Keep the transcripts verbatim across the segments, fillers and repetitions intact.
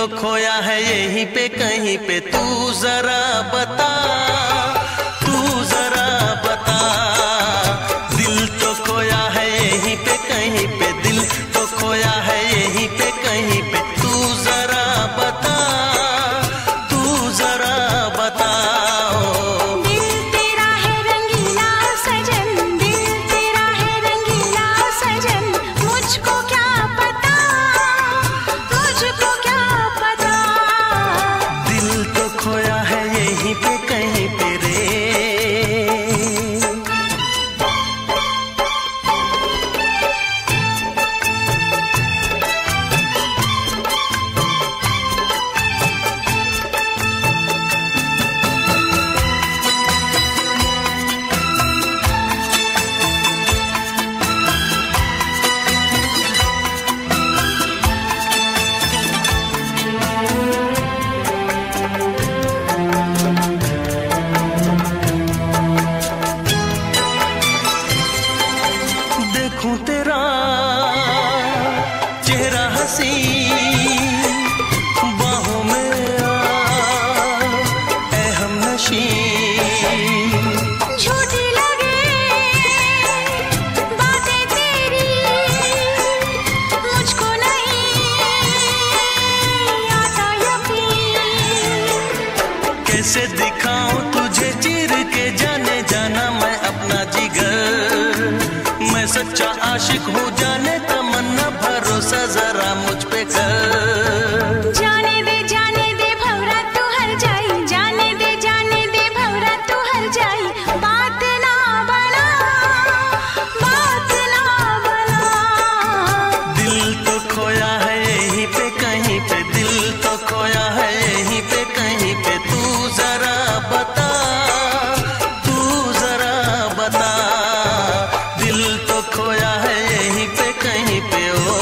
तो खोया है यहीं पे कहीं पे, तू जरा बता, तू जरा बता। दिल तो खोया है यहीं पे कहीं पे, दिल तो खोया है यहीं पे कहीं पे, तू जरा बता, तू जरा बता। दिल तेरा है रंगीला सजन, दिल तेरा है रंगीला सजन, मुझको क्या पता, मुझको क्या पता। दिल तो खोया है यहीं पे कहीं पे रे। देखूं तेरा चेहरा हंसी, बाहों में आ ऐ हमनशी। झूठी लगे बातें तेरी, मुझको नहीं आता यकीन। कैसे दिखाऊं तुझे चीर के जाने जाना मैं अपना जिगर, मैं सच्चा आशिक हूँ जाने तमन्ना, भरोसा जरा मुझ पे कर। जाने दे जाने दे भंवरा तू हर जाई, जाने दे जाने दे भंवरा तू हर जाई। बात ना बना, बात ना बना। दिल तो खोया है यहीं पे कहीं पे, दिल तो खोया है यहीं पे कहीं पे, तू जरा बता, तू जरा बता। दिल तो खोया है यहीं पे कहीं पे ओ।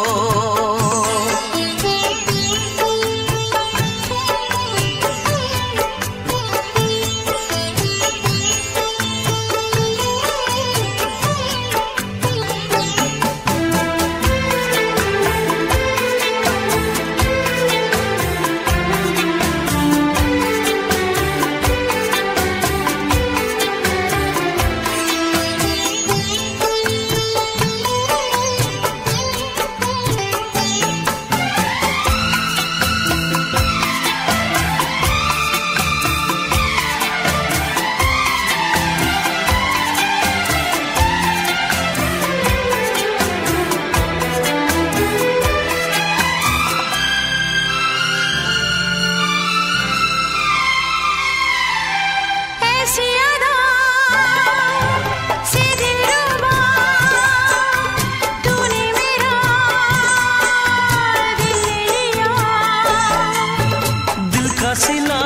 ऐसी अदा से दिलरुबा, तूने मेरा दिल ले लिया। दिल का सिला